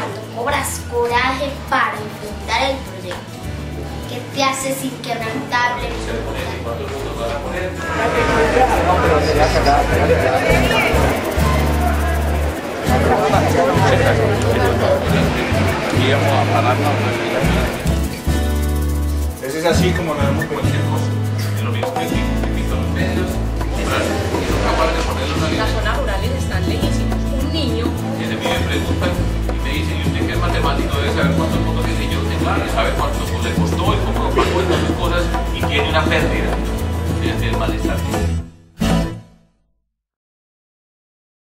cuando cobras coraje para enfrentar el proyecto, que te haces inquebrantable. Eso es así como no vemos cualquier cosa. Es lo mismo que los medios, son capaces de ponerlo en una línea. Las zonas rurales están lejísimos. Un niño Que se me preguntan y me dicen, ¿y usted que es matemático debe saber cuántos votos tiene? Yo tengo que saber cuánto le costó y cómo lo pagó y todas esas cosas, y tiene una pérdida. Es el malestar.